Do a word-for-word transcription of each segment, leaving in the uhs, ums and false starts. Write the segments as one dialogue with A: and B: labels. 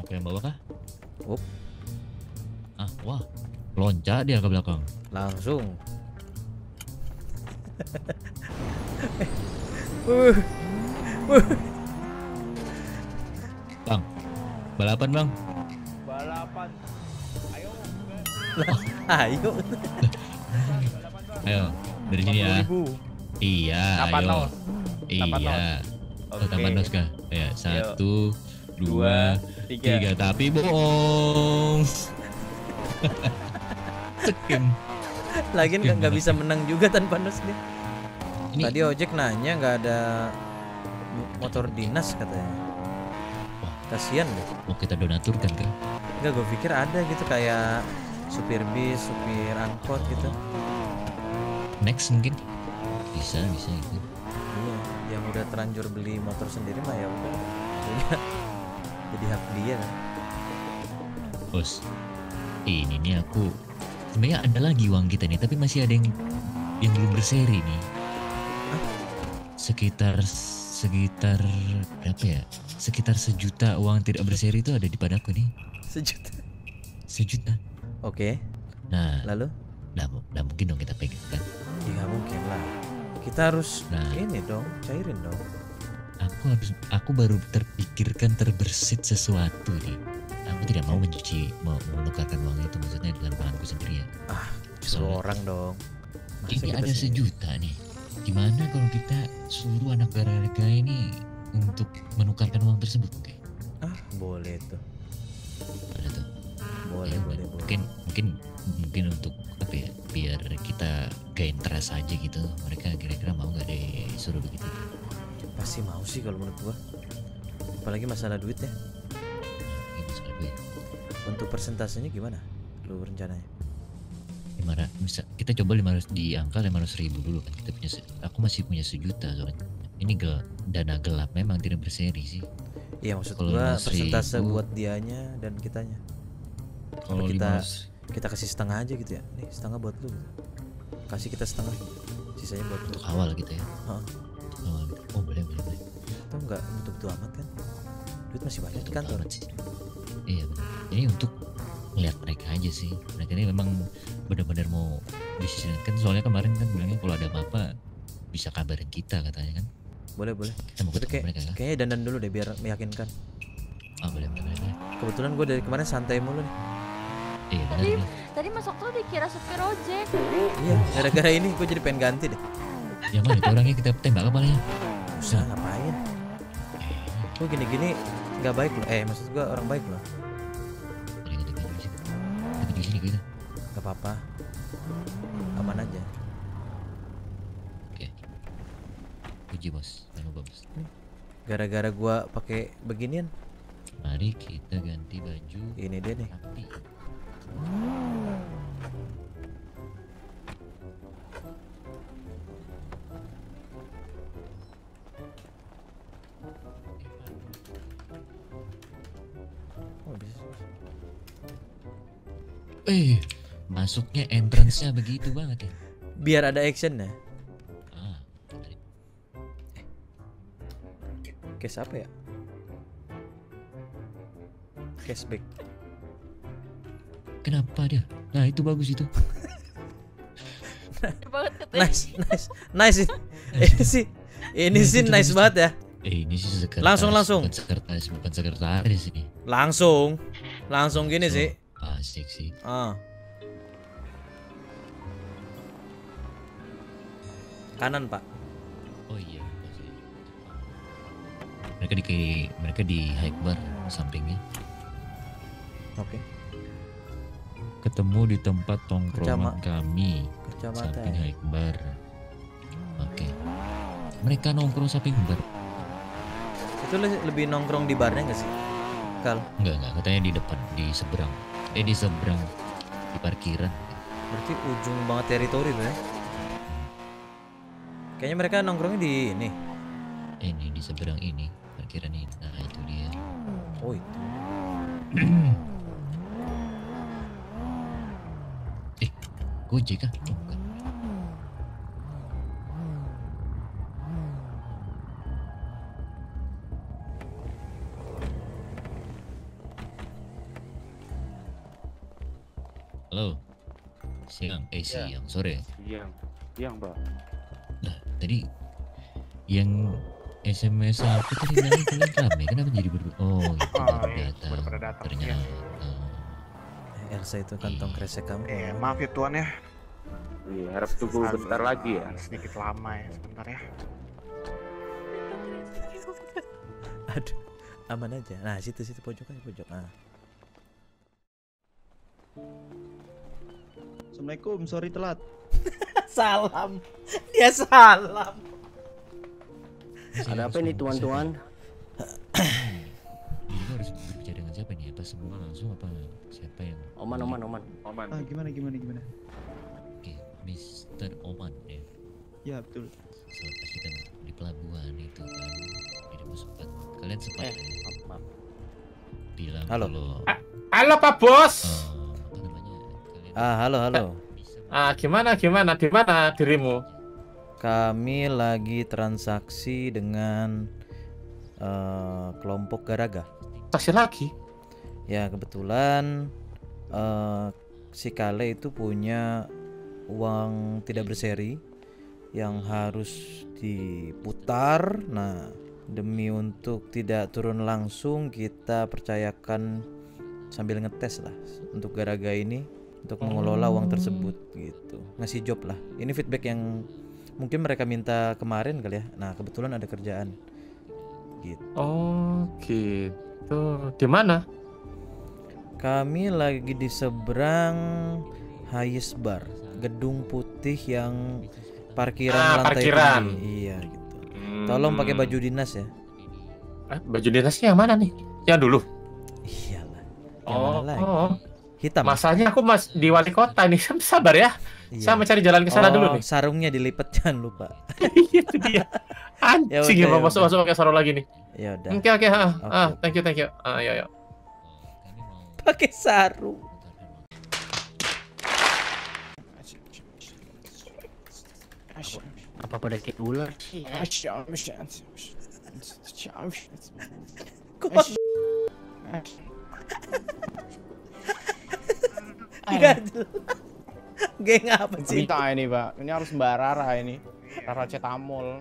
A: Yang bawah kah?
B: Up.
A: Ah, wah. Loncat dia ke belakang.
B: Langsung. uh. Uh.
A: Bang. Balapan, Bang.
C: Balapan. Ayo.
B: Ayo.
A: Ayo, dari sini ya. Iya,
C: Tapan
A: ayo.
C: nos. Tapan
A: Iya.
C: nos.
A: Oh, tapan nos kah? Ya, satu, dua,
C: tiga.
A: tiga. Tapi bohong. Cekem.
B: Lagian kan nggak bisa menang juga tanpa nos dia.
A: Ini
B: Tadi ojek nanya nggak ada motor dinas katanya.
A: Wah.
B: Kasian deh.
A: mau kita donaturkan kan?
B: Enggak, gue pikir ada gitu kayak supir bis, supir angkot gitu.
A: Next mungkin bisa bisa itu.
B: Iya, yang udah terlanjur beli motor sendiri mah ya udah punya jadi hak dia kan.
A: Bos, ini nih aku sebenarnya ada lagi uang kita nih, tapi masih ada yang yang belum berseri nih.
B: Hah?
A: Sekitar sekitar berapa ya? Sekitar sejuta uang tidak berseri itu ada di padaku nih.
B: Sejuta.
A: Sejuta.
B: Oke.
A: Nah,
B: Lalu?
A: Nah, nah mungkin dong kita pegang kan.
B: Ya nggak mungkin lah. Kita harus
A: Nah.
B: ini dong, cairin dong.
A: Aku harus, aku baru terpikirkan terbersit sesuatu nih. Aku tidak mau mencuci, mau menukarkan uang itu maksudnya dengan tanganku sendiri ya.
B: Ah,
A: Soalnya-
B: suruh orang dong. Masa
A: Ini
B: kita
A: ada
B: sendiri?
A: sejuta nih. Gimana kalau kita suruh anak Garaga ini untuk menukarkan uang tersebut? Oke,
B: Ah, boleh tuh.
A: ada tuh.
B: Boleh,
A: Ya,
B: boleh, boleh.
A: mungkin mungkin mungkin untuk apa ya? Biar kita gain trust aja gitu. Mereka kira-kira mau nggak disuruh begitu?
B: Pasti mau sih kalau menurut gua. Apalagi masalah duit ya.
A: Nah, ini masalah duit.
B: Untuk persentasenya gimana? Lu rencananya?
A: lima ratus bisa kita coba lima ratus di angka lima ratus ribu dulu kan kita punya se- aku masih punya sejuta soalnya ini gel, dana gelap memang tidak berseri sih.
B: Iya, maksud
A: Kalau
B: gua
A: lima ratus
B: persentase
A: ribu,
B: buat dianya dan kitanya.
A: kalau
B: kita-
A: lima ratus
B: Kita kasih setengah aja gitu ya. Nih, setengah buat lu. Kasih kita setengah. Sisanya buat lu.
A: untuk awal gitu ya.
B: Heeh.
A: Untuk awal gitu. Oh boleh boleh boleh.
B: Itu enggak betul-betul amat kan? Duit masih banyak di
A: Untuk
B: kantor.
A: amat sih. Iya benar. Ini untuk melihat mereka aja sih. Mereka ini memang benar-benar mau bisnis kan, soalnya kemarin kan bilangnya kalau ada apa-apa bisa kabarin kita katanya kan.
B: Boleh, boleh.
A: Kita mau
B: Tapi
A: ketemu
B: kayak
A: mereka kan.
B: kayaknya dandan dulu deh biar meyakinkan.
A: Ah boleh boleh boleh.
B: Kebetulan gue dari kemarin santai mulu nih.
A: Iya benar
D: Tadi,
A: benar.
D: tadi masuk tuh dikira supir ojek.
B: Iya, gara-gara ini gue jadi pengen ganti deh.
A: Yang mana itu orangnya kita tembak kepalanya?
B: Usah ngapain? Gue gini-gini nggak baik loh. Eh, maksud gue orang baik loh.
A: Boleh nggak di sini? Tapi di sini kita.
B: Gak apa-apa. Aman aja.
A: Oke. Puji bos, jangan lupa bos.
B: Gara-gara gue pakai beginian.
A: Mari kita ganti baju
B: Ini dia nih.
A: rapi.
B: Oh, bisa.
A: Eh, masuknya entrance-nya begitu banget ya.
B: Biar ada action ya.
A: Ah, tadi.
B: Case apa ya? Cashback.
A: Kenapa dia? Nah itu bagus itu.
D: Banget katanya.
B: Nice, nice, nice sih. Ini sih, ini sih nice banget ya.
A: Eh ini sih sekretaris.
B: Langsung, langsung.
A: Bukan sekretaris, bukan sekretaris ini.
B: Langsung, langsung gini sih.
A: Asik sih.
B: Ah. Kanan pak.
A: Oh iya. asik. Mereka di mereka di high bar sampingnya.
B: Oke.
A: Ketemu di tempat tongkrongan
B: Kecama-
A: kami.
B: Kacamata.
A: Samping
B: Ya.
A: high bar. Oke. Mereka nongkrong samping bar.
B: Itu le- lebih nongkrong di barnya nggak sih? Kal.
A: Enggak enggak katanya di depan di seberang. Eh di seberang di parkiran.
B: Berarti ujung banget teritori tuh ya. Kayaknya mereka nongkrongnya di ini.
A: Ini di seberang ini parkiran ini. Nah itu dia.
B: Oh itu.
A: Eh Gojek kah? Oh, bukan. Halo. Siang, eh siang, sore.
C: Siang, siang Pak.
A: Nah, tadi yang S M S aku tadi bilangnya kalian rame, kenapa jadi berdua? Oh, itu
C: Oh,
A: baru
C: iya,
A: datang.
C: baru pada datang,
A: Ternyata.
B: Eh, Elsa itu kantong kresek kamu.
C: Eh, maaf ya Tuan ya.
E: Iya, harap tunggu bentar lagi ya.
C: Sedikit lama ya, sebentar ya.
B: Aduh, aman aja. Nah, situ situ pojok aja pojok. Nah.
F: Assalamualaikum, sorry telat.
B: Salam. Dia salam.
E: Ada apa ini tuan-tuan?
A: Jadi gua harus berbicara dengan siapa nih? Apa semua langsung apa siapa yang?
E: Oman, Oman, Oman. Oman.
F: Ah, gimana gimana gimana?
A: Oke, Mister Oman ya.
F: Ya betul.
A: Soal pas kita di pelabuhan itu kan, jadi mau sempat kalian sempat
E: Eh, maaf, maaf.
A: bilang
B: Halo.
A: kalau
G: Halo Pak Bos.
A: eh, apa namanya kalian
B: Ah, halo halo.
A: bisa
G: Ah, gimana gimana di mana dirimu?
B: Kami lagi transaksi dengan eh, kelompok Garaga.
G: Taksi lagi.
B: Ya, kebetulan eh, si Kale itu punya uang tidak berseri yang harus diputar. Nah, demi untuk tidak turun langsung, kita percayakan sambil ngetes lah untuk Garaga ini untuk mengelola uang tersebut gitu. Ngasih job lah. Ini feedback yang mungkin mereka minta kemarin kali ya. Nah, kebetulan ada kerjaan. Gitu.
G: Oh, gitu. Di mana?
B: Kami lagi di seberang Hayes Bar, gedung putih yang parkiran
G: Ah,
B: lantai
G: parkiran.
B: tinggi. Iya gitu. Tolong pakai baju dinas ya.
G: Eh, baju dinasnya yang mana nih? Yang dulu.
B: Iyalah. Yang
G: Oh,
B: mana lagi?
G: oh.
B: Hitam.
G: Masanya aku mas di wali kota nih. Sabar ya.
B: Iya.
G: Saya mencari jalan ke sana
B: Oh,
G: dulu nih.
B: sarungnya dilipat jangan lupa.
G: Itu dia.
B: Ya
G: Anjing
B: udah,
G: ya,
B: ya
G: masuk
B: udah.
G: masuk pakai sarung lagi nih.
B: Ya udah.
G: Oke oke. Ah,
B: Oke,
G: ah,
B: oke.
G: thank you thank you. Ah, ya ya.
A: kami mau
B: Pakai sarung.
E: Apa pada kayak ular?
B: Geng apa sih?
C: Minta ini Pak, ini harus Mbak Rara ini. Rara Cetamol.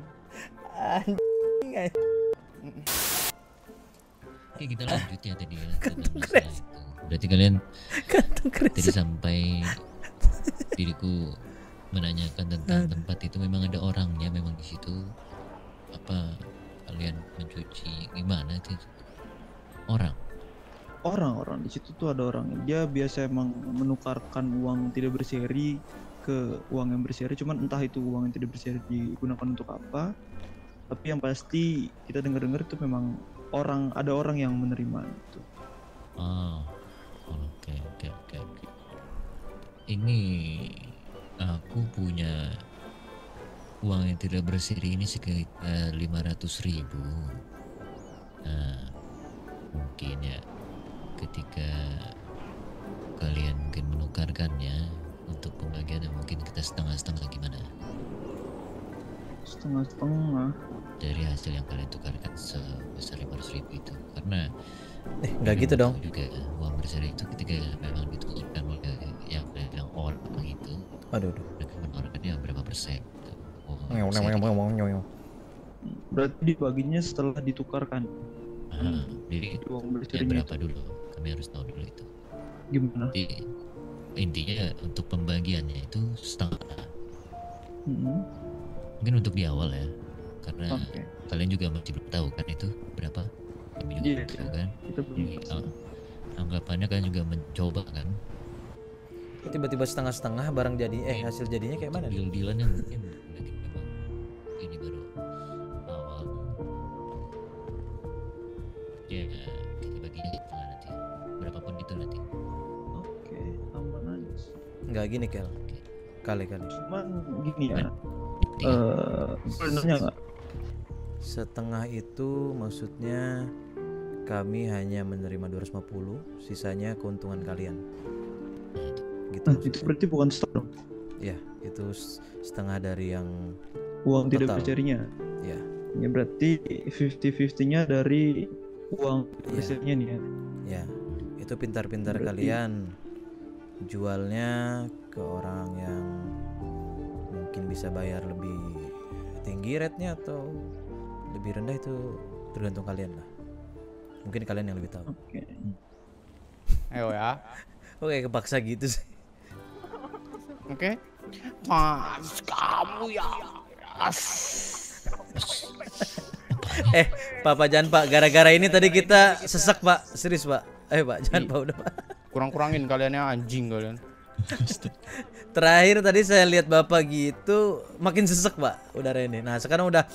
A: Oke, kita lanjut ya tadi ya tentang masalah itu. Berarti kalian
B: Kantong
A: tadi
B: kresek.
A: sampai diriku menanyakan tentang tempat itu memang ada orangnya memang di situ. Apa kalian mencuci gimana itu? Orang.
F: Orang-orang di situ tuh ada orang. Dia biasa emang menukarkan uang tidak berseri ke uang yang berseri. Cuman entah itu uang yang tidak berseri digunakan untuk apa. Tapi yang pasti kita dengar-dengar itu memang orang ada orang yang menerima itu.
A: Oh, oke oke oke oke. Ini aku punya uang yang tidak berseri ini sekitar lima ratus ribu. Nah, mungkin ya ketika kalian mungkin menukarkannya untuk pembagiannya mungkin kita setengah-setengah gimana?
F: Setengah-setengah.
A: Dari hasil yang kalian tukarkan sebesar lima ratus ribu itu, karena
B: Eh, nggak gitu
A: memang
B: dong.
A: tahu juga uang berseri itu ketika memang ditukarkan oleh yang yang orang itu
B: Aduh, aduh.
A: mereka menawarkannya berapa persen gitu. Oh,
B: Ngeong,
A: saya
B: ngeong,
A: gitu.
B: ngeong, ngeong, ngeong.
F: Berarti dibaginya setelah ditukarkan.
A: Ah, jadi
F: Uang
A: yang
F: berserinya
A: berapa
F: itu.
A: dulu kami harus tahu dulu itu.
F: Gimana?
A: Jadi intinya untuk pembagiannya itu setengah,
F: Mm-mm.
A: mungkin untuk di awal ya, karena
F: Oke.
A: kalian juga masih belum tahu kan itu berapa, kami juga
F: Iya,
A: belum tahu
F: iya.
A: kan.
F: Kita belum
A: Jadi,
F: pasti.
A: ah, anggapannya kan juga mencoba kan.
B: Tiba-tiba setengah-setengah barang jadi eh hasil jadinya kayak mana?
A: Deal dealannya mungkin mungkin memang ini baru awal. Ya kita baginya setengah nanti, berapapun itu nanti.
F: Oke, aman aja.
B: Nggak gini Kel. Kali-kali.
F: Cuman gini ya.
A: Tiga.
F: Eh, sebenarnya nggak.
B: Setengah itu maksudnya kami hanya menerima dua ratus lima puluh, sisanya keuntungan kalian. Gitu.
F: Nah, itu
B: maksudnya.
F: berarti bukan setengah dong.
B: Ya, itu s- setengah dari yang
F: Uang tidak
B: Total.
F: berserinya.
B: ya.
F: Ya berarti fifty fifty-nya dari uang
B: Iya.
F: berserinya nih ya.
B: Ya, itu pintar-pintar
F: Berarti-
B: kalian jualnya ke orang yang mungkin bisa bayar lebih tinggi rate-nya atau lebih rendah, itu tergantung kalian lah. Mungkin kalian yang lebih tahu.
F: Oke.
C: Ayo ya.
B: Oke, kepaksa gitu sih.
C: Oke. Mas, kamu ya. As.
B: Eh, Pak, Pak, jangan Pak. Gara-gara ini tadi kita sesek Pak. Serius Pak. Ayo Pak, jangan Pak, udah Pak.
C: Kurang-kurangin kaliannya, anjing kalian.
B: Terakhir tadi saya lihat Bapak gitu makin sesek Pak. Udah Rene. Nah sekarang udah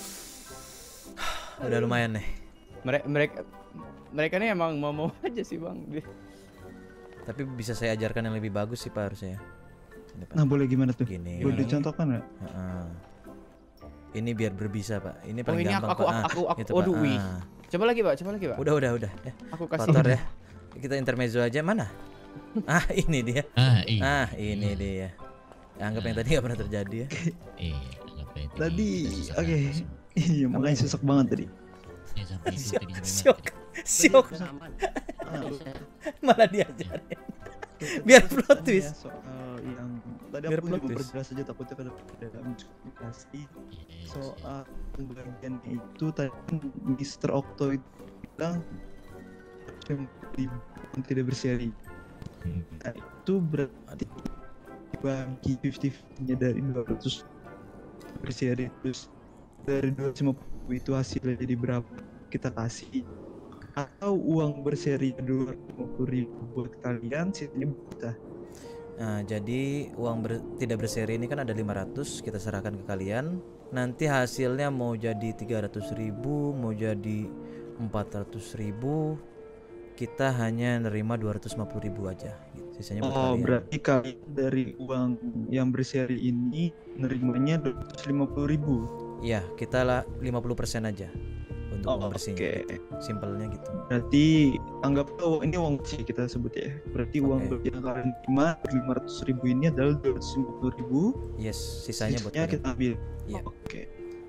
B: udah lumayan nih.
C: Mereka mereka mereka ini emang mau-mau aja sih bang.
B: Tapi bisa saya ajarkan yang lebih bagus sih Pak harusnya ya. Ini, Pak.
F: Nah boleh gimana tuh?
B: Gini.
F: Boleh dicontohkan nggak?
B: Heeh. Ini biar berbisa Pak. Ini
C: Oh
B: paling
C: ini aku
B: gampang
C: aku
B: Pak.
C: aku aku,
B: Ah,
C: aku
B: itu,
C: waduh
B: Pak.
C: wih.
B: Ah.
C: Coba lagi pak, coba lagi pak.
B: Udah udah udah. Ya.
C: Aku kasih.
B: Kotor ya. Kita intermezzo aja mana? Ah ini dia.
A: Ah, iya.
B: Ah ini dia. Ya, anggap yang tadi nggak pernah terjadi ya.
A: Iya, anggap aja tadi
F: Tadi,
A: kita
F: oke.
A: susah-susah.
F: Iya makanya susah banget tadi.
A: Ya, sampai itu
B: Siok,
A: tadi sampai
B: siok,
A: mati.
B: siok.
E: Aman.
F: Ah,
B: Malah diajarin. Biar plot twist.
F: Soal yang tadi
B: Biar
F: aku
B: plot
F: cuma
B: twist.
F: perjelas aja takutnya kada ada miskomunikasi
A: Yes,
F: soal pembagian itu tadi Mister Okto itu bilang yang tidak berseri.
A: Hmm.
F: Nah, itu berarti bagi lima puluh nya dari dua ratus berseri, terus dari dua ratus lima puluh itu hasilnya jadi berapa kita kasih, atau uang berseri dua ratus lima puluh ribu buat kalian sisanya buat kita.
B: Nah, jadi uang ber- tidak berseri ini kan ada lima ratus, kita serahkan ke kalian. Nanti hasilnya mau jadi tiga ratus ribu, mau jadi empat ratus ribu, kita hanya nerima dua ratus lima puluh ribu aja gitu. Sisanya buat
F: Oh,
B: kalian.
F: berarti kalian dari uang yang berseri ini nerimanya dua ratus lima puluh ribu.
B: Iya, kita lah lima puluh persen aja untuk
F: Oh,
B: uang bersihnya.
F: oke.
B: Gitu. Simpelnya gitu.
F: Berarti anggaplah uang ini uang bersih kita sebut ya. Berarti uang
B: Oke.
F: bersih yang kalian terima lima ratus ribu ini adalah dua ratus lima puluh ribu.
B: Yes, sisanya buat
F: Sisanya
B: kalian.
F: kita ambil.
B: Iya.
F: Oke.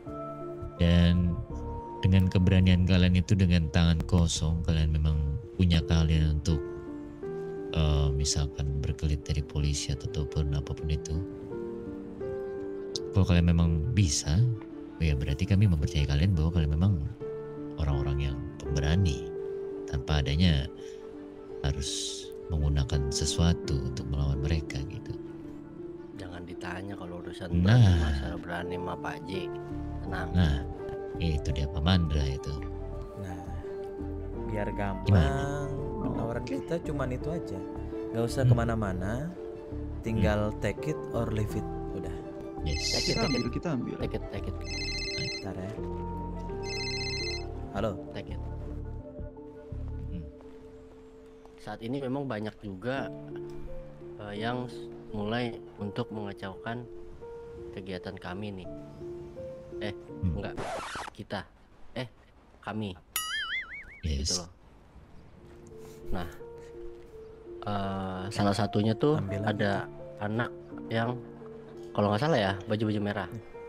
A: Dan dengan keberanian kalian itu, dengan tangan kosong kalian memang punya kalian untuk eh, misalkan berkelit dari polisi ataupun apapun itu. Kalau kalian memang bisa, ya berarti kami mempercayai kalian bahwa kalian memang orang-orang yang pemberani tanpa adanya harus menggunakan sesuatu untuk melawan mereka gitu.
E: Jangan ditanya kalau urusan
A: Nah.
E: berani masalah berani sama Pak J. Tenang.
A: Nah, itu dia Pak Mandra itu.
B: Nah, biar gampang
A: Gimana?
B: penawaran kita cuman itu aja. Gak usah
A: Hmm.
B: kemana-mana, tinggal take it or leave it. Udah,
A: Yes.
E: Take it,
F: Kita
E: take
F: ambil,
E: it,
F: kita ambil.
E: take it, take it,
B: ntar ya. Halo.
E: take it.
A: Hmm.
E: Saat ini memang banyak juga eh, yang s- mulai untuk mengacaukan kegiatan kami nih. Eh,
A: Hmm.
E: enggak. Kita. Eh, kami. Gitu
A: Yes.
E: loh. Nah, eh, salah satunya tuh
B: Ambil lagi.
E: ada anak yang kalau nggak salah ya baju-baju merah.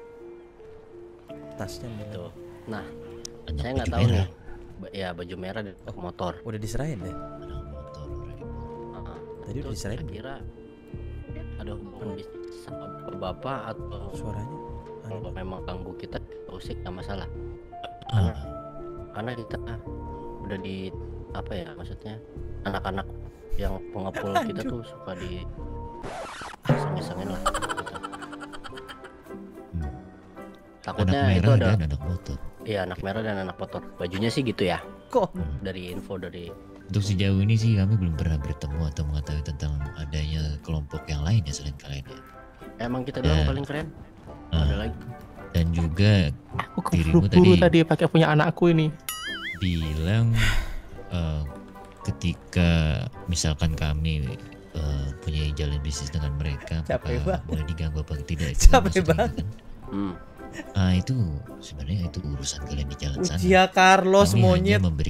B: Tasnya nih.
E: Tuh. Nah,
A: Anak
E: saya nggak
A: baju
E: tahu
A: merah.
E: nih. Ba- Ya baju merah dan motor.
B: Udah diserahin deh.
A: Anak motor.
E: Heeh.
B: Tadi
E: Itu
B: udah diserahin.
E: kira-kira ada hubungan bisnis sama bapak atau
B: Suaranya.
E: kalau
B: aneh.
E: memang ganggu kita usik nggak masalah.
A: Ah,
E: Karena kita udah di apa ya maksudnya anak-anak yang pengepul kita tuh suka di iseng-isengin lah gitu.
A: hmm.
E: Takutnya
A: Anak
E: itu
A: merah
E: ada
A: dan anak motor.
E: iya anak merah dan anak motor. Bajunya sih gitu ya.
B: Kok?
E: Dari info dari
A: Untuk sejauh ini sih kami belum pernah bertemu atau mengetahui tentang adanya kelompok yang lain ya selain kalian ya.
E: emang kita doang
A: Ya.
E: paling keren.
A: Ah,
E: Ada lagi.
A: dan juga
G: Aku
A: Dirimu
G: keburu-buru
A: tadi-
G: tadi pakai punya anakku ini.
A: bilang eh, ketika misalkan kami eh, punya jalan bisnis dengan mereka,
B: Capek
A: apakah
B: banget.
A: boleh diganggu apa tidak? Itu
B: Capek
A: maksudnya
B: banget.
A: kan?
E: Hmm.
A: Ah itu sebenarnya itu urusan kalian di jalan sana.
B: Ucia Carlos
A: Kami hanya
B: monyet.
A: memberi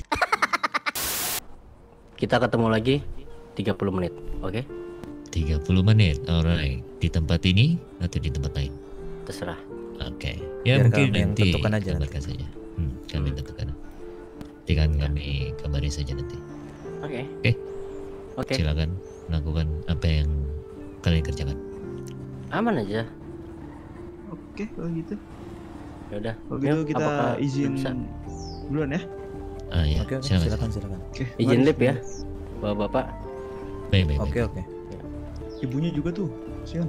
E: Kita ketemu lagi tiga puluh menit. Oke?
A: tiga puluh menit, alright. Di tempat ini atau di tempat lain?
E: Terserah.
A: Oke, ya
B: Biar
A: mungkin
B: kami yang
A: nanti
B: tentukan aja
A: kabarkan saja. Hmm, kami tentukan. Nanti kan kami kabari saja nanti.
E: Oke.
A: Oke.
E: Oke.
A: Silakan. melakukan apa yang kalian kerjakan.
E: Aman aja.
F: Oke kalau gitu.
E: Ya udah.
F: Kalau gitu
E: Mil,
F: kita
E: apakah
F: izin
E: bisa?
F: duluan ya.
A: Ah ya,
B: Oke, oke,
A: silakan.
B: silakan silakan.
F: Oke.
E: Izin
F: mari,
E: lip ya,
F: bismillah.
E: bapak-bapak.
A: Baik, baik,
B: Oke,
A: baik.
B: oke.
F: Ibunya juga tuh. Sian.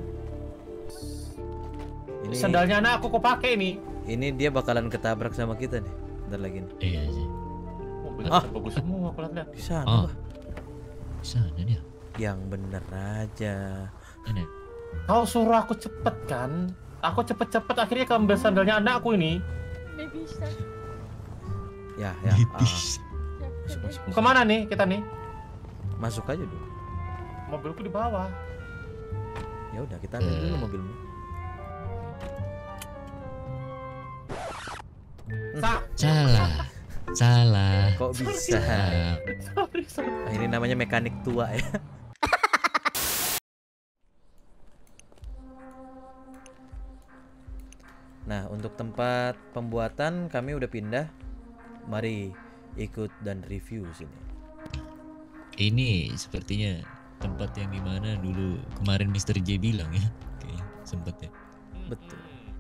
B: Ini
G: Sandalnya anak aku kok pakai nih.
B: ini dia bakalan ketabrak sama kita nih. Bentar lagi nih.
A: Iya sih.
G: Mobilnya
B: Ah.
G: bagus semua aku lihat.
B: Di sana,
A: Oh.
B: Bah.
A: Di sana dia.
B: Yang bener aja.
A: Mana?
G: Kau suruh aku cepet kan? Aku cepet-cepet akhirnya kamu ambil sandalnya anakku ini.
D: Nggak bisa.
B: Ya, ya. ah.
A: Tipis.
B: Masuk, masuk, masuk.
G: Kemana nih kita nih?
B: Masuk aja dulu.
G: Mobilku di bawah.
B: Ya udah, kita ambil
A: Eh.
B: dulu mobilmu.
G: Sa,
A: Salah. Salah.
B: Kok bisa?
A: Salah.
G: sorry, sorry.
B: Nah, ini namanya mekanik tua ya. Nah, untuk tempat pembuatan kami udah pindah. Mari ikut dan review sini.
A: Ini sepertinya tempat yang dimana dulu kemarin mister J bilang ya. Kayaknya sempet ya.
B: Betul.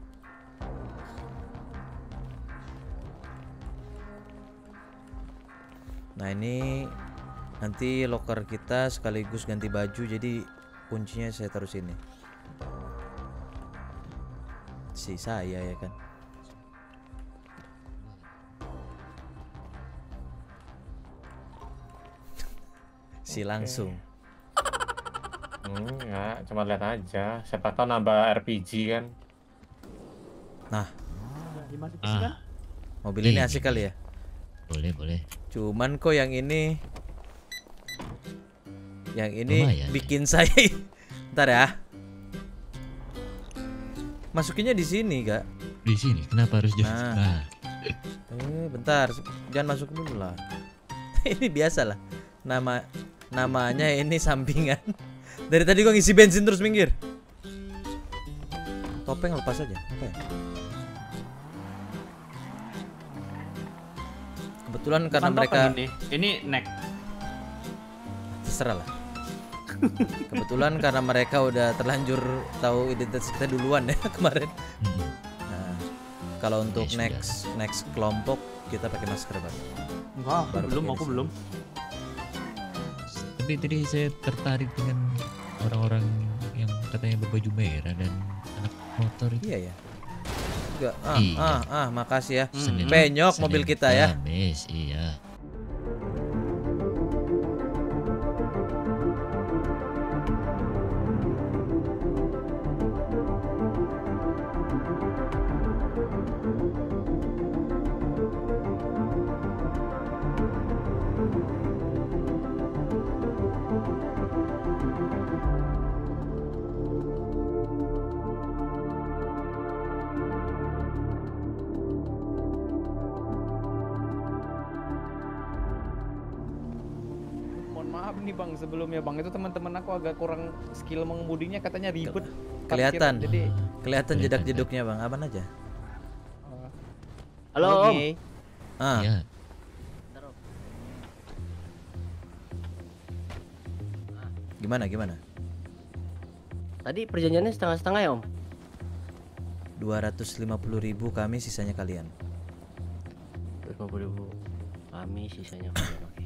B: Nah, ini nanti loker kita sekaligus ganti baju, jadi kuncinya saya taruh sini. Si saya ya kan. Si langsung.
G: Enggak, cuma lihat aja. Siapa tahu nambah R P G kan.
B: Nah,
A: Ah,
B: mobil ini
A: Iya.
B: asik kali ya.
A: boleh, boleh.
B: Cuman kok yang ini yang ini
A: Lumayan.
B: bikin saya ntar ya. Masukinnya di sini, Kak.
A: Di sini kenapa harus jauh?
B: Nah.
A: Nah,
B: Eh, bentar, jangan masuk dulu lah. Ini biasa lah. Nama namanya ini sampingan. Dari tadi gua ngisi bensin terus minggir. Topeng lepas aja. Apa ya? Kebetulan karena
H: Bukan
B: mereka
H: topeng ini, ini neck.
B: terserah lah. Kebetulan karena mereka udah terlanjur tahu identitas kita duluan ya kemarin.
A: mm,
B: Nah, kalau untuk
A: Ya, sudah.
B: next next kelompok kita pakai masker, Bang.
H: Enggak, aku
B: Baru
H: belum,
B: pakai
H: aku
B: di
H: belum.
A: tapi tadi saya tertarik dengan orang-orang yang katanya berbaju merah dan anak motor itu.
B: Iya ya. Enggak. Ah,
A: Iya.
B: ah, ah, makasih ya.
A: Senin-
B: Penyok
A: Senin
B: mobil kita ya.
A: Kamis, iya.
C: Mohon maaf nih bang, sebelumnya bang itu teman-teman aku agak kurang skill mengemudinya, katanya ribet.
B: Kelihatan.
C: parkir, Jadi
B: Kelihatan
A: Kelihatan,
B: jedak-jeduknya, Bang. Aman aja.
E: Halo Om.
C: Oke.
B: Ah,
A: Iya.
B: gimana gimana?
E: Tadi perjanjiannya setengah-setengah ya Om?
B: dua ratus lima puluh ribu kami, sisanya kalian.
E: dua ratus lima puluh ribu. Kami sisanya kalian, oke.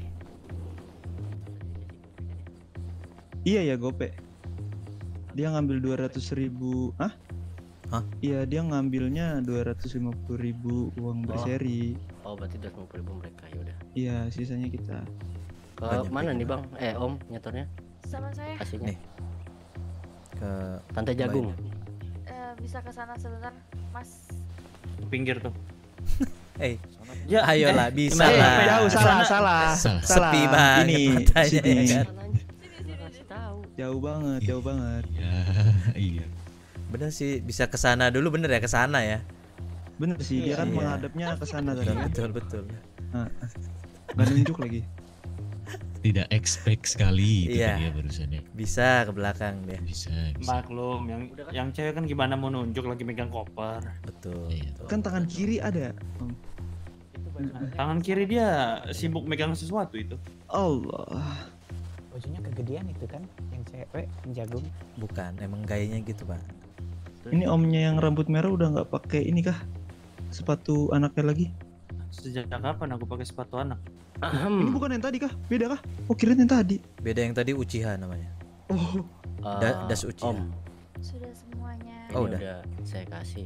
F: Iya ya Gope. Dia ngambil dua ratus ribu. Hah?
B: Hah?
F: Iya, dia ngambilnya dua ratus lima puluh ribu uang berseri.
E: Oh berarti dua ratus lima puluh ribu mereka, ya udah.
F: Iya, sisanya kita.
E: Ke
B: Banyak
E: mana nih
B: bikin.
E: Bang? Eh Om nyetornya?
D: Sama saya.
E: Kasihnya.
B: Nih. Ke
E: Tante Jagung.
D: Eh, bisa ke sana sebentar, Mas.
H: Pinggir tuh.
B: eh
F: Ya,
B: ayolah,
F: eh,
B: bisa
F: eh,
B: lah.
F: Jauh, salah, salah.
A: Salah.
F: Salah.
B: Sepi banget
F: Ini,
B: matanya,
F: sini.
B: ya kan?
E: Kasih tahu.
F: Jauh banget, jauh banget.
A: Ya, iya.
B: Bener sih, bisa ke sana dulu, bener ya, ke sana ya.
F: Bener sih, dia kan
B: Iya.
F: menghadapnya ke sana tadi
B: Betul
F: kan.
B: betul betul.
F: Gak nunjuk lagi.
A: Tidak expect sekali itu
B: Iya.
A: dia barusan ya.
B: Bisa ke belakang deh.
A: Bisa, bisa.
H: Maklum, yang yang cewek kan gimana mau nunjuk lagi megang koper.
B: Betul.
A: Iya.
B: betul.
F: Kan tangan kiri ada. Om.
H: Tangan kiri dia sibuk megang sesuatu itu.
F: Allah.
C: Bajunya kegedean itu kan, yang cewek, yang jagung.
B: Bukan, emang gayanya gitu pak.
F: Ini omnya yang rambut merah udah nggak pakai ini kah? Sepatu anaknya lagi?
H: Sejak kapan aku pakai sepatu anak?
F: Ini bukan yang tadi kah? Beda kah? Oh kirain yang tadi.
B: Beda, yang tadi Uchiha namanya.
F: Oh.
B: Da-
E: Eh,
B: das Uchiha.
E: Om,
D: Sudah semuanya.
E: ini
B: Oh,
E: udah.
B: udah.
E: saya kasih.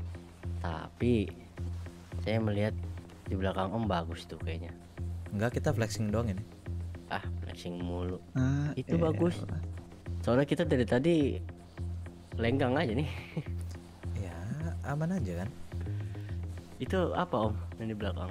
E: Tapi saya melihat di belakang Om bagus tuh kayaknya.
B: Enggak, kita flexing doang ini.
E: Ah, flexing mulu.
F: Ah,
E: Itu
F: eh,
E: bagus. Soalnya kita dari tadi lenggang aja nih.
B: Ya aman aja kan.
E: Itu apa Om yang di belakang?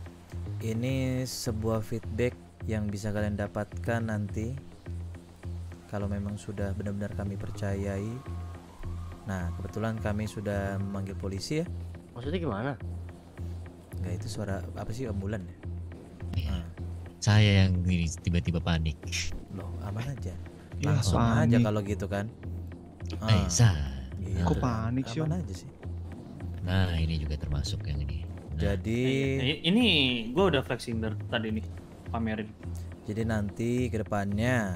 B: Ini sebuah feedback yang bisa kalian dapatkan nanti kalau memang sudah benar-benar kami percayai. Nah kebetulan kami sudah memanggil polisi ya.
E: Maksudnya gimana?
B: Enggak, itu suara apa sih, ambulan ya?
A: Iya.
B: Ah,
A: Saya yang ini tiba-tiba panik.
B: loh aman aja.
F: Ya,
B: Langsung
F: panik.
B: aja kalau gitu kan.
A: Eh, Sa.
B: Iya,
F: Kok panik sih,
B: aman
F: Om?
B: aja sih.
A: Nah, ini juga termasuk yang ini. Nah,
B: Jadi
H: Eh, ini gue udah flexing dari tadi nih, pamerin.
B: jadi nanti ke depannya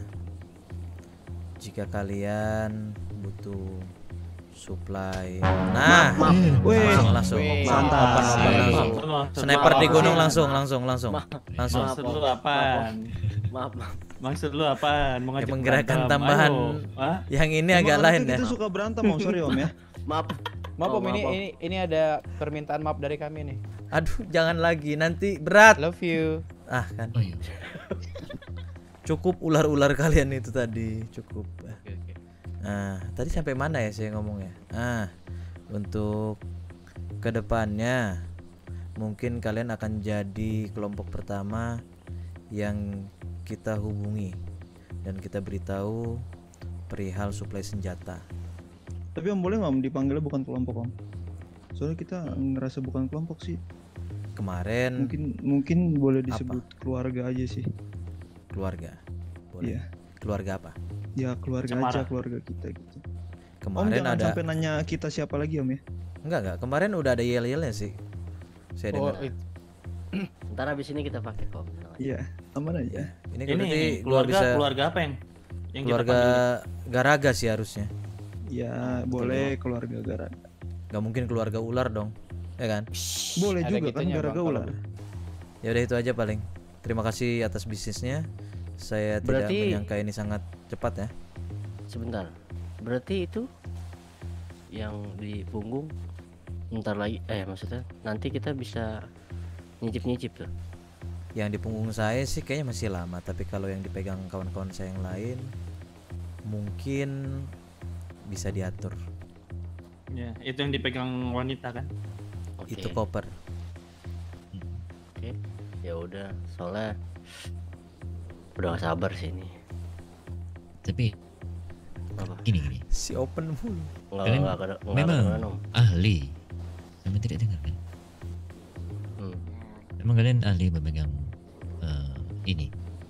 B: jika kalian butuh supply, nah
F: Weh,
B: langsung langsung
C: Weh.
F: santai.
B: Open, open, langsung.
H: Maksud lu
B: Sniper di
H: apa?
B: gunung langsung langsung langsung langsung.
H: Maksud lu apaan?
E: Maaf, maaf.
H: Maksud lu apaan? Mau ngajak
B: menggerakkan
H: berantem?
B: tambahan.
H: Ayo. Hah?
B: Yang ini
F: Emang
B: agak
F: orangnya
B: lain ya.
F: Kita suka berantem Om, sorry Om ya.
E: Maaf.
C: Maaf
E: Oh,
C: Om, ini,
E: maaf, Om.
C: ini ini ada permintaan maaf dari kami nih.
B: Aduh, jangan lagi, nanti berat.
C: Love you.
B: Ah kan,
A: Oh iya.
B: cukup ular-ular kalian itu tadi, cukup.
E: Oke, oke.
B: Nah, tadi sampai mana ya saya ngomongnya? Ah, untuk kedepannya mungkin kalian akan jadi kelompok pertama yang kita hubungi dan kita beritahu perihal suplai senjata.
F: Tapi Om boleh nggak Om dipanggilnya bukan kelompok Om? Soalnya kita ngerasa bukan kelompok sih.
B: Kemarin
F: Mungkin mungkin boleh disebut keluarga aja sih.
B: keluarga, boleh.
F: Iya.
B: Keluarga apa?
F: Ya keluarga
H: Cemara.
F: aja keluarga kita gitu. Om
B: Kemarin
F: jangan
B: ada,
F: sampai nanya kita siapa lagi Om ya.
B: enggak enggak. Kemarin udah ada yel-yelnya sih. Saya
C: Oh,
B: dengar.
C: it-
E: Ntar habis ini kita pakai kok.
F: Iya, aman aja.
B: Ya, ini,
H: Ini
B: berarti gua
H: keluarga
B: bisa
H: keluarga apa yang yang
B: keluarga
H: kita panggil?
B: Garaga sih harusnya.
F: Ya, boleh keluarga Garaga.
B: Gak mungkin keluarga ular dong, ya kan?
F: Boleh
C: Ada
F: juga kan
C: gitunya,
F: Garaga
C: Bang, kalau
F: ular.
B: Ya udah itu aja paling. Terima kasih atas bisnisnya. Saya tidak
E: Berarti-
B: menyangka ini sangat cepat ya.
E: Sebentar. Berarti itu yang di punggung ntar lagi eh maksudnya nanti kita bisa nyicip-nyicip tuh.
B: Yang di punggung saya sih kayaknya masih lama, tapi kalau yang dipegang kawan-kawan saya yang lain mungkin bisa diatur.
H: Ya, itu yang dipegang wanita kan?
E: Oke.
B: Itu koper.
E: Oke. Ya udah, soalnya udah gak sabar sih ini.
A: Tapi
E: Apa?
A: gini gini.
B: Si open mulu.
E: Enggak
A: Kalian
E: enggak ada enggak
A: memang
E: ada Om.
A: ahli. Memang tidak dengar kan?
E: Hmm.
A: Memang kalian ahli memegang eh, ini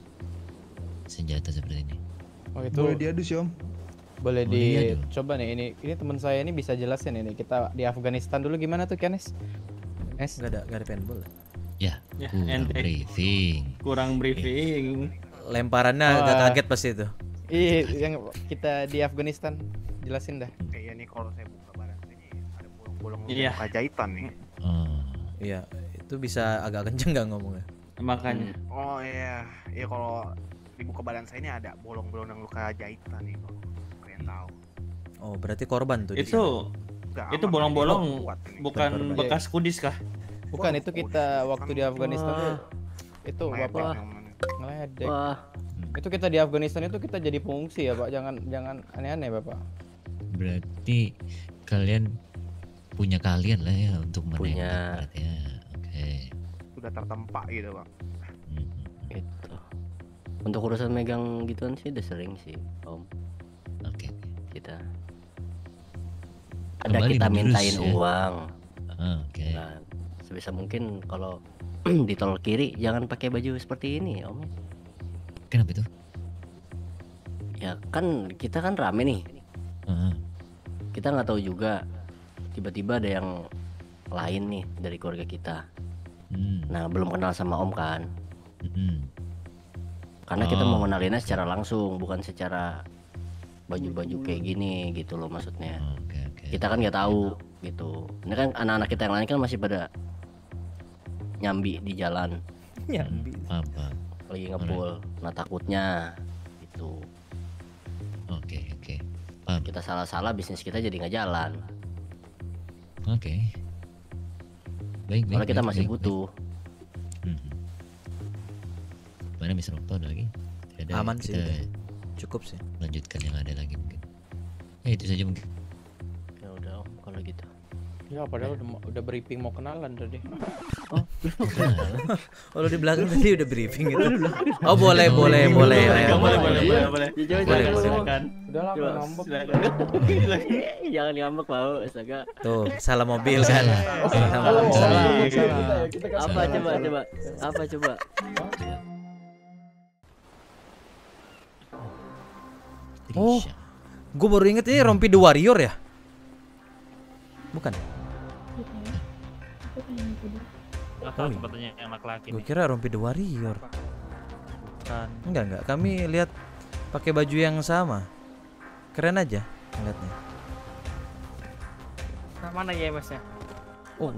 A: senjata seperti ini.
C: Oh itu
F: Boleh diadu sih Om.
C: boleh
A: Boleh diadu.
C: dicoba nih, ini ini teman saya ini bisa jelasin ini, kita di Afghanistan dulu gimana tuh Kenes? Es
B: Nggak ada nggak ada paintball.
A: Ya,
H: Ya,
A: kurang
H: ente.
A: briefing.
H: Kurang briefing.
B: Lemparannya
C: Wah.
B: agak kaget pasti itu.
C: Iya, yang kita di Afghanistan jelasin dah.
I: Kayaknya nih kalau saya buka barang ini ada bolong-bolong
H: Iya.
I: muka jahitan nih.
A: Oh,
B: Iya, itu bisa agak kenceng nggak ngomongnya?
H: Makanya.
I: Oh iya, iya kalau dibuka badan saya ini ada bolong-bolong yang luka jahitan nih kalau kalian tahu.
B: Oh, berarti korban tuh. di sana.
H: Itu
I: Nggak
H: itu
I: aman,
H: bolong-bolong
I: ini kuat ini.
H: bukan
B: Korban.
H: bekas kudis kah?
C: Bukan,
I: Wah,
C: itu
I: udah,
C: kita
I: kan
C: waktu di Afghanistan tuh itu
I: Meledek
C: Bapak
I: namanya.
C: ngeledek.
E: Wah,
C: Itu kita di Afghanistan itu kita jadi pengungsi ya, Pak. Jangan jangan aneh-aneh, Bapak.
A: berarti kalian punya kalian lah ya untuk menembak
E: Punya.
A: berarti ya. Oke.
I: Sudah tertempa gitu bang.
A: Hmm.
E: itu. Untuk urusan megang gituan sih udah sering sih, Om.
A: Oke.
E: Kita ada
A: Kembali
E: kita
A: menjurus,
E: mintain
A: ya.
E: uang.
A: Ah, Oke.
E: Nah, sebisa mungkin kalau di tol kiri jangan pakai baju seperti ini, Om.
A: Kenapa itu?
E: Ya kan kita kan rame nih.
A: Ah,
E: Kita nggak tahu juga tiba-tiba ada yang lain nih dari keluarga kita.
A: hmm.
E: Nah, belum kenal sama Om kan.
A: Hmm.
E: Karena kita
A: Oh.
E: mau ngenalinnya secara langsung, bukan secara baju-baju kayak gini gitu loh maksudnya.
A: Oke oke.
E: Kita kan nggak tahu gitu. Ini kan anak-anak kita yang lain kan masih pada nyambi di jalan,
B: Nyambi.
A: Paham paham.
E: lagi ngebul. Nah takutnya gitu.
A: Oke oke. Paham.
E: Kita salah-salah bisnis kita jadi nggak jalan.
A: Oke. Baik baik.
E: Soalnya kita
A: baik,
E: masih
A: baik,
E: butuh.
A: baik. Mhm. Mana mister Okto ada lagi? Tidak ada,
B: Aman sih,
A: kita
B: udah. Cukup sih.
A: lanjutkan yang ada lagi mungkin. Ya itu saja mungkin.
E: Ya udah Om, kalau gitu.
C: Ya padahal udah, udah briefing mau kenalan tadi.
B: Oh, lu di belakang tadi udah briefing gitu. Oh, boleh, boleh, boleh.
H: Boleh,
B: Ayo,
H: boleh, boleh, boleh, boleh.
E: Ya, coba,
B: Boleh,
E: coba,
B: boleh.
E: silakan.
C: Udah lah,
E: Coba,
C: ngambek.
E: Jangan ngambek mau, astaga.
B: Tuh, salah mobil kan.
A: Salah.
B: Salah
C: Salah,
B: mobil.
C: salah,
H: Iya.
C: salah.
E: Apa
A: Salah.
E: coba coba? Apa coba?
B: Oh.
A: Trisha.
B: Gue baru inget ini Rompi the Warrior ya? Bukan.
H: Nggak tahu sepertinya yang laki-laki
B: Gue
H: nih.
B: kira Rompi the Warrior.
H: Bukan.
B: Enggak, enggak. Kami lihat pakai baju yang sama. Keren aja ngeliatnya.
J: Nah, mana ya mas-nya?
B: Oh.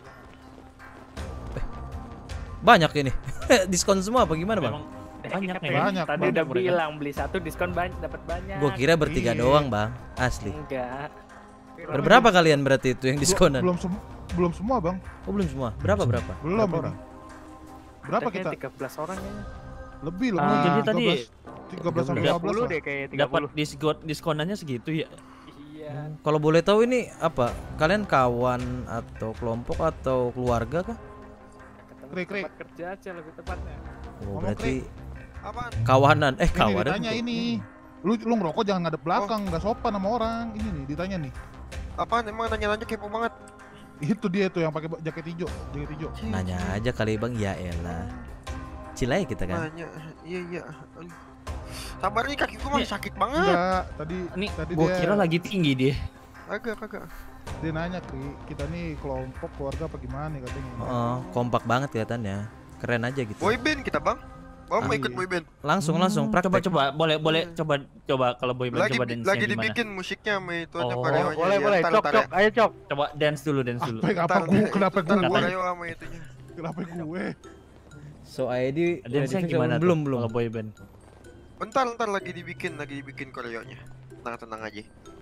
B: Eh. Banyak ini. Diskon semua apa gimana, Bang?
H: Memang banyak nih.
J: Banyak,
H: Banyak,
J: Tadi
H: banyak
J: udah
H: mereka.
J: bilang beli satu diskon banyak dapat banyak.
B: Gue kira bertiga
K: Iya.
B: doang, Bang. Asli.
J: Enggak.
B: Berberapa kalian berarti itu yang diskonan?
K: Belum sem- belum semua, Bang.
B: Oh, belum semua. Berapa berapa?
K: Belum
B: Berapa
K: ini.
B: orang?
K: Berapa kita?
J: tiga belas orang kayaknya.
K: Lebih
H: Ah,
K: lebih.
H: jadi tadi
K: tiga belas sampai
H: tiga
K: lima belas
J: puluh
K: lah.
J: deh kayak tiga
H: dapat
J: puluh.
H: diskon diskonannya segitu ya.
J: Iya.
B: Kalau boleh tahu ini apa? Kalian kawan atau kelompok atau keluarga kah?
J: Ketemu
K: Krik, krik.
J: tempat kerja aja lebih tepatnya.
B: Oh,
K: Ngomong,
B: berarti
I: Apaan?
B: kawanan. Eh,
K: Ini
B: kawanan.
K: ditanya ini. Lu lu ngerokok jangan ngadep belakang, nggak sopan sama orang. Ini nih ditanya nih.
I: Apaan? Emang nanya-nanya kepo banget.
K: Itu dia tuh yang pakai ba- jaket hijau, jaket hijau.
B: Nanya aja kali, Bang. Ya elah. Cilai kita kan.
I: Nanya. Iya iya. Aduh. Sabar nih, kaki gua masih sakit banget.
K: Enggak, tadi
H: Ini
K: tadi
H: gua
K: dia
H: kira lagi tinggi dia.
I: Kagak kagak.
K: dia nanya, Kri, kita nih kelompok keluarga apa gimana nih katanya.
B: Oh, kompak banget kelihatannya. Keren aja gitu.
I: Boyband kita bang. Bang mau
K: Ah,
I: ikut
K: iya.
I: boyband.
B: Langsung langsung
H: Coba
B: praktek.
H: coba boleh boleh coba coba kalau boyband
I: Lagi
H: coba dance
I: lagi
H: gimana?
I: dibikin musiknya sama itu ada
H: Oh,
I: koreonya.
C: Boleh
I: ya.
C: boleh,
I: Ntar,
C: cok
I: ntar
C: cok,
I: ya.
C: ayo cok.
H: Coba dance dulu dance dulu.
K: Apa kenapa
I: Ntar,
K: gue
I: ntar,
K: kenapa
I: ntar,
K: gue?
I: koreo sama itunya.
K: Kenapa gue?
B: So I D
H: Dance
B: udah
H: gimana?
B: belum
H: tuh
B: belum.
H: Kalau boyband.
I: Bentar ntar lagi dibikin lagi dibikin koreonya. Tenang tenang aja.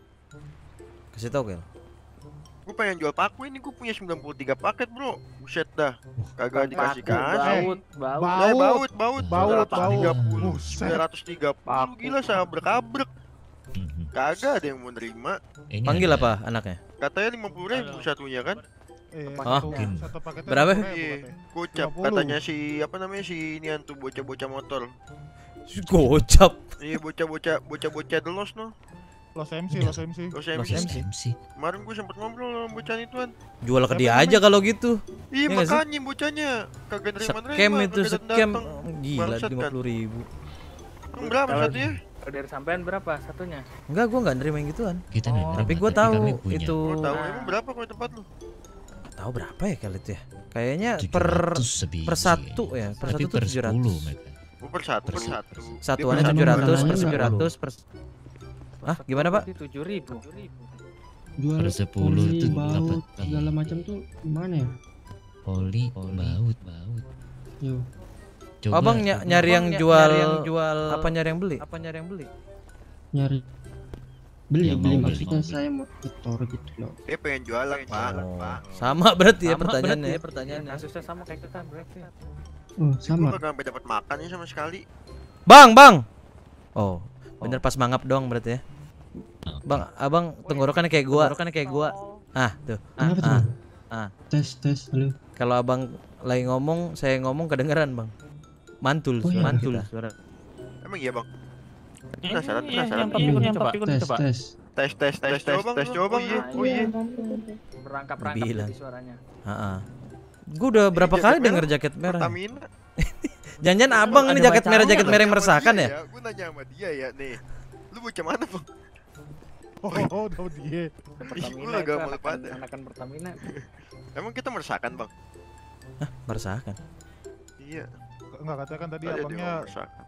B: Kasih tau Kel.
I: Gue pengen jual paku ini, gue punya sembilan puluh tiga paket bro. Buset dah. Kagak dikasih
J: Paku,
I: kasih.
J: baut, baut.
I: Eh, baut, baut,
K: Baut,
I: tiga puluh,
K: Buset.
I: sembilan ratus tiga puluh, gila sabrek-abrek.
A: Mhm.
I: Kagak ada yang mau nerima.
A: Ini
B: Panggil
A: ada-
B: apa anaknya?
I: Katanya lima puluh ribu satunya kan.
K: Eh,
B: Hah?
K: satu,
A: Mungkin.
K: satu paketnya
B: Berapa?
K: lima ribu
I: Iya,
K: katanya.
I: gocap.
K: lima puluh.
I: Katanya si apa namanya si inian tuh bocah-bocah motor.
B: Gocap.
I: Iya bocah-bocah bocah-bocah delos no.
K: Los M C, Los M C.
I: Los
B: Los
I: M C.
B: M C.
A: M C.
I: Kemarin gue sempet ngobrol sama bocah ituan.
B: Jual ke
K: Siapa
B: dia
K: namanya?
B: aja kalau gitu.
I: Iya
B: Iya nggak sih?
I: makanya bocahnya kagak nerima-nerima.
B: Scam itu
I: kagak
B: scam.
I: datang.
B: Gila
I: Bangsat
B: lima
I: kan.
B: puluh ribu.
I: Emang berapa
J: Kalau-
I: satunya?
J: Kalau dari sampean berapa satunya?
B: Enggak, gua nggak nerima yang gituan.
A: Kita
J: Oh,
A: nggak nerima,
B: Tapi gua
A: tapi
B: tahu
A: kami punya.
B: itu
I: Oh tahu
J: Nah.
I: emang berapa kalau tempat lu?
B: tahu berapa ya kali itu ya? Kayaknya
A: tujuh
B: per
A: ratus sebiji.
B: per satu ya, per
A: Tapi
B: satu tuh
A: per
B: tujuh
A: sepuluh
B: ratus.
A: mereka.
I: Oh, per satu, per
A: Per
I: satu.
B: Satuannya
I: Dia per
B: tujuh
I: satu.
B: ratus per
K: Jualannya
B: tujuh ratus per. Hah, gimana Pak?
J: tujuh ribu.
L: Jual
A: Per sepuluh
L: poli,
A: tuh
L: baut,
A: dapat
L: segala macam tuh gimana ya?
A: poli, baut, baut.
L: Yo.
A: Coba
B: Abang ny-
A: coba-
B: nyari yang
A: Abang ny-
B: jual
A: nyari yang
B: jual apa nyari yang beli? Apa nyari yang beli?
L: Nyari beli
A: Yang
L: beli
A: mau beli,
L: maksudnya
A: mau
L: saya mau setor gitu loh.
I: Dia pengen jualan pak.
B: Oh,
I: Pak.
B: sama berarti ya
J: Sama
B: pertanyaannya.
J: berarti ya
B: pertanyaannya.
J: Kasusnya sama kayak kita berarti.
L: Oh,
I: Gue
L: sama.
I: kagak sampai dapat makan nih sama sekali.
B: Bang, Bang. Oh, bener pas mangap doang berarti ya. Bang, abang tenggorokannya kayak gua. Tenggorokannya kayak gua. Ah, tuh. Ah,
L: Kenapa
B: ah,
L: tuh?
B: ah.
L: Tes tes halo.
B: Kalau abang lagi ngomong, saya ngomong kedengeran, Bang. Mantul,
L: Oh, iya.
B: suara mantul suara.
I: Emang iya bang.
H: Ini
I: Penasaran,
H: yang
I: penasaran.
H: yang tapi yang
L: Coba.
H: tapi
L: Tes
H: coba.
L: tes.
I: Tes tes tes tes tes coba bang.
J: iya.
I: Oh iya.
J: Berangkap-rangkap
B: Bilang.
J: jadi suaranya.
B: Heeh. Gua udah berapa
I: jaket
B: kali
I: merah,
B: denger jaket merah.
I: Pertamina.
B: Jangan-jangan abang ini
H: Ada
B: jaket merah jaket
H: bacanya
B: merah yang meresahkan ya?
I: Gue nanya sama dia ya nih. Lu bocah mana bang?
K: Oh, oh, udah dia.
J: Pertamina
I: Gua agak
J: itu
I: mau
J: anakan,
I: pada.
J: anakan Pertamina.
I: Emang kita meresahkan bang?
B: Meresahkan.
I: Iya.
K: Enggak katanya kan tadi
I: Ada dia
K: abangnya
I: ngomong meresahkan.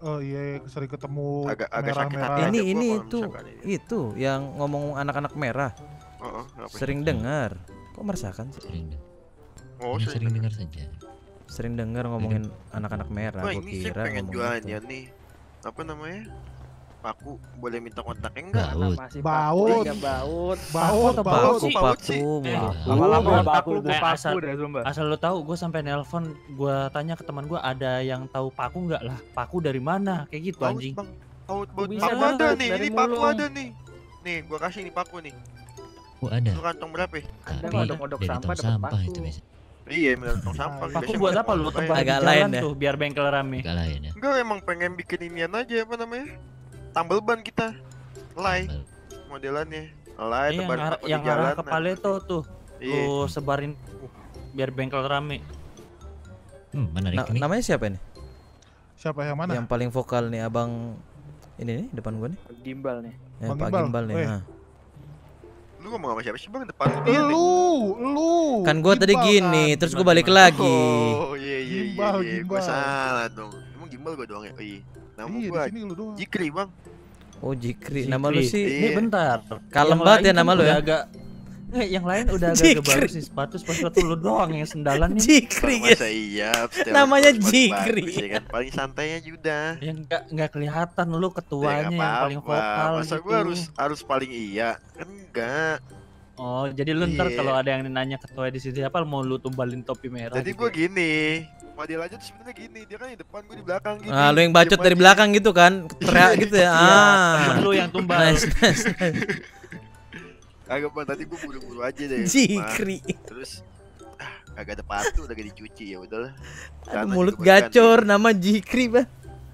K: Oh iya, sering ketemu
I: Agak- agak sakit
K: merah-merah.
I: hati
B: Ini
I: aja gua
B: ini
I: kalau
B: itu
I: misalkan ini.
B: itu yang ngomong anak-anak merah.
I: Heeh, kenapa sih?
B: Sering dengar. Kok meresahkan sih?
A: Sering dengar.
I: Oh,
A: Hanya
I: sering
A: sering dengar saja.
B: Sering dengar ngomongin anak-anak merah.
I: Wah,
B: Gua
I: ini saya
B: kira
I: pengen
B: ngomong
I: jualan
B: itu.
I: ya nih. Apa namanya? Paku, boleh minta kontaknya enggak?
A: Baut.
J: Masih
K: Baut.
J: Iya, baut.
K: Baut,
B: Paku,
K: baut.
I: sih?
B: paku,
I: Eh,
B: mulu.
C: Lama-lama
M: Gua-
C: baku
M: gua
C: gue paku
M: asal-
C: dah sumpah.
M: Asal lo tahu, gue sampai nelpon, gue tanya ke teman gue ada yang tahu paku nggak lah? Paku dari mana? Kayak gitu
I: Baut,
M: anjing.
I: Bang. Baut, baut.
J: Bisa
I: Paku
J: lah,
I: ada
J: baut
I: nih,
J: dari
I: ini paku
J: mulung.
I: ada nih. Nih, gua kasih nih paku nih.
A: Oh ada.
I: Lu kantong berapa ya?
J: Ada
A: Tapi
J: ngodok-ngodok
A: dari
J: sampah
A: tong
J: dapat
A: sampah
J: paku.
A: itu biasa.
I: Iya, minta tong sampah.
M: Paku
I: Biasanya
M: buat
I: pakai
M: apa lu
I: paku
M: tebang
I: bayar.
B: Agak
M: di
B: lain
M: jalan
B: ya.
M: tuh biar bengkel rame?
A: Enggak lain ya.
I: Enggak, emang pengen bikin inian aja, apa namanya? Tambal ban kita. Lay modelannya. Lay
M: Iya, yang,
I: tebar
M: ar-
I: paku di
M: yang arah
I: jalan.
M: ke Paleto tuh,
I: Iya.
M: lu sebarin biar bengkel rame.
A: Hmm, menarik
B: Na-
A: nih.
B: namanya siapa ini?
K: Siapa yang mana?
B: Yang paling vokal nih abang ini nih depan gua nih.
J: Gimbal nih.
B: Ya,
K: Bang
B: Pak
K: Gimbal.
B: Gimbal nih.
K: Weh.
B: Nah.
I: Lu ngomong sama siapa sih, Bang? Depan lu dia nih.
K: Lu, lu.
B: Kan gua tadi
K: Gimbal
B: gini,
K: kan.
B: terus gua
M: Gimana,
B: balik
M: gimana?
B: lagi.
I: Oh, iya iya iya.
K: Gimbal,
I: iya. Gua
K: gimbal.
I: salah dong. Emang gimbal gua doang ya? Oh, iya. Nama
K: Iya,
I: gua
K: di sini lu doang.
I: Jikri, Bang.
B: Oh Jikri, nama lu
M: Jikri.
B: sih
M: Ini
I: Iya.
M: bentar.
B: kalem
M: Yang
B: banget
M: lain
B: ya nama
M: kan
B: lu
M: udah
B: ya.
M: agak Eh, yang lain udah agak
B: Jikri.
M: baru sih, sepatu sepatu lu doang yang sendalan nih.
B: Jikri
I: Bang,
B: guys.
I: masa iya? Setelan
B: Namanya
I: gua paling
B: Jikri.
I: bagus, ya kan? Paling santai aja udah.
M: Yang enggak enggak kelihatan lu
I: Ya,
M: ketuanya
I: nggak
M: yang paling
I: apa-apa.
M: vokal
I: Masa
M: gitu.
I: gua harus harus paling iya? Kan enggak.
M: Oh, jadi lu ntar
I: Iya.
M: kalau ada yang nanya ketua di sini siapa mau lu tumbalin topi merah.
I: Jadi
M: gitu
I: gua
M: ya?
I: gini. Model aja tuh sebenarnya gini. Dia kan di depan, gua di belakang gini.
B: Ah, lu yang bacot
I: Diem
B: dari
I: aja.
B: belakang gitu kan. Teriak gitu ya.
M: Iya,
B: Ah.
M: temen lu yang tumbal.
B: Nice, nice, nice.
I: Agak Bang, tadi gua buru-buru aja deh.
B: Jikri.
I: Cuma, terus ah, kagak ada patu, udah gak dicuci ya udahlah.
B: Aduh,
I: Karena
B: mulut
I: juga gua
B: gacor nama Jikri, Bang.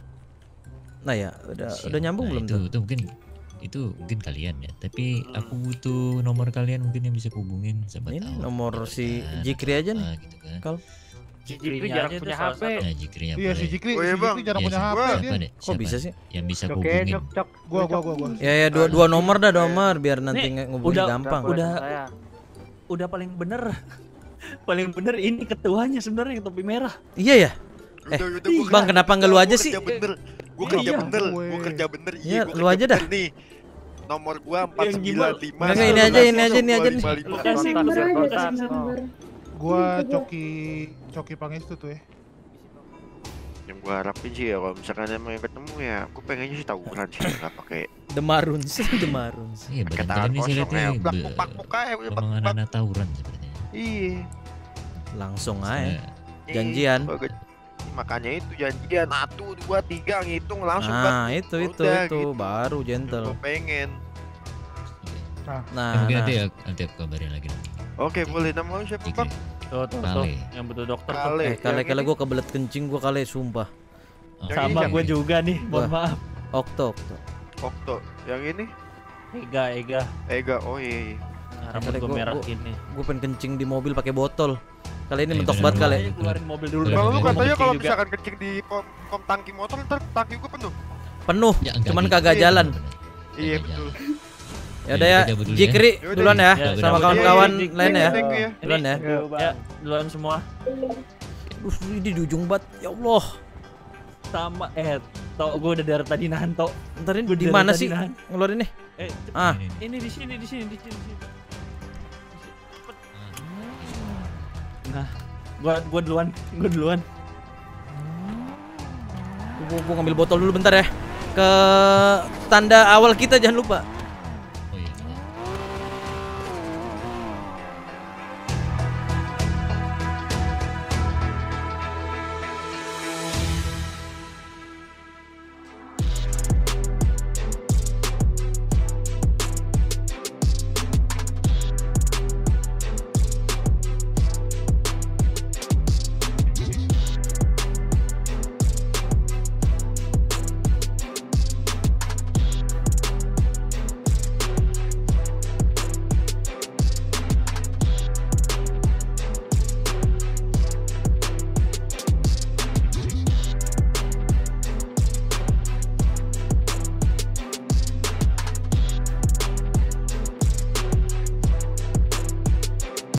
B: Nah ya, udah
A: Siap.
B: udah nyambung
A: Nah,
B: belum
A: itu,
B: tuh?
A: itu mungkin itu mungkin kalian ya. Tapi aku butuh nomor kalian mungkin yang bisa hubungin siapa
B: Ini
A: tahu.
B: nomor
A: kalau
B: si
A: ada
B: Jikri aja nih.
A: apa gitu kan.
B: Kalau
J: Jikri
M: Jikrinya
J: jarang
M: aja
J: punya
M: tuh salah
J: H P.
M: satu.
A: Nah, Jikrinya
K: Iya, si
A: boleh.
K: Jikri,
I: Oh, iya,
K: si
I: Bang.
K: Jikri jarang
A: Iya,
K: punya
A: siapa-
K: H P
A: siapa
K: dia.
A: deh?
B: kok
A: Siapa
B: bisa sih?
A: yang bisa
J: Cok,
A: hubungin?
J: cok, cok.
K: Gua, gua, gua, gua.
B: Ya ya dua dua nomor dah nomor biar nanti
M: Nih,
B: ngehubungin
M: udah-
B: gampang.
M: udah
J: Saya.
M: Udah paling bener. paling bener ini ketuanya sebenarnya yang topi merah.
B: Iya ya? Eh,
I: Udah, udah, gua
B: Bang,
I: kerja-
B: kenapa nggak lu
I: gua
B: aja
I: kerja
B: sih?
I: bener. Gua kerja
M: Iya.
I: bener, gua
K: Gue.
I: kerja bener.
B: Iya,
I: gua
B: lu
I: kerja
B: aja dah.
I: bener nih. Nomor gua empat
M: Yang
I: sembilan
M: gimana?
I: lima.
B: Enggak, ini aja, ini aja, ini aja nih.
M: Lu kasih
J: Kontak,
M: lu
J: kontak.
M: kasih satu.
J: Oh.
K: Gua Coki Coki Pangestu tuh ya.
I: Yang gua harapin sih ya kalau misalkan emang yang ketemu ya, gua pengennya sih tawuran sih, nggak pakai
B: The Maroons, The Maroons.
A: Iya,
I: pakai
A: badan
I: tangan
A: kalian ini saya
I: kosong
A: lihat
I: ya.
A: ini
I: Plak
A: be-
I: pupak puka ya, udah
A: memang
I: plak pupak.
A: anak-anak tawuran sepertinya.
I: Iya.
B: Langsung aja.
A: Saya-
B: Janjian.
I: Iya, gua- makanya itu janjian satu dua tiga ngitung langsung
B: Nah,
I: kan.
B: itu itu
I: Udah,
B: itu
I: gitu.
B: baru gentle.
I: Gua pengen.
A: Ya,
B: Nah,
A: mungkin
B: nah.
A: nanti ya, nanti aku kabarin lagi.
I: Oke, boleh. Nama lu siapa,
A: Jikri.
I: Bang?
M: Tuh, tuh, tuh.
A: Kale.
M: Yang butuh dokter tuh.
I: Kale.
B: Eh, kale
I: Yang
B: kale
I: ini?
B: gue kebelet kencing gue kale sumpah.
A: Oh,
I: Yang
M: Sama
I: ini
M: gue juga nih, mohon
B: Wah.
M: maaf.
B: Okto, okto.
I: Okto. Yang ini?
M: Ega, Ega.
I: Ega. Oh iya. iya.
M: Nah, rambut
B: Kale
M: gue
B: gua-
M: merah
B: gua-
M: gini.
B: Gue pengen kencing di mobil pakai botol. Kali ini
A: Eh,
B: mentok
A: bener,
B: banget kali.
A: bener.
M: Keluarin mobil dulu.
A: Bener,
I: Bang, lu
A: bener,
I: katanya
A: bener.
I: kalau
M: juga.
I: misalkan kencing di kom, kom tangki motor, ntar tangki gua penuh.
B: Penuh,
A: Ya, enggak
B: cuman
A: gitu.
B: kagak
I: Iya,
B: jalan.
A: Bener.
I: Iya,
A: Kagak
I: betul.
B: Ya udah ya,
A: udah, dulu ya.
B: Jikri
I: Yaudah,
B: duluan ya,
M: ya,
B: sama
M: udah,
B: kawan-kawan
M: udah, Jik.
B: lainnya ya.
I: Thank you ya.
B: Duluan ya.
J: Iya, Bang.
M: Ya, duluan semua.
B: Duh, ini di ujung bat. Ya Allah.
M: Sama eh tok gue udah dari tadi nahan tok.
B: Ntar ini
M: Gua
B: di
M: dari
B: mana
M: tadi
B: sih
M: nahan.
B: ngeluarin nih?
M: Eh,
B: Ah,
A: Ini, ini.
M: ini di sini di sini di sini. di sini. Nah, gua gua duluan, gua duluan.
B: gua, gua ngambil botol dulu bentar ya. Ke tanda awal kita jangan lupa.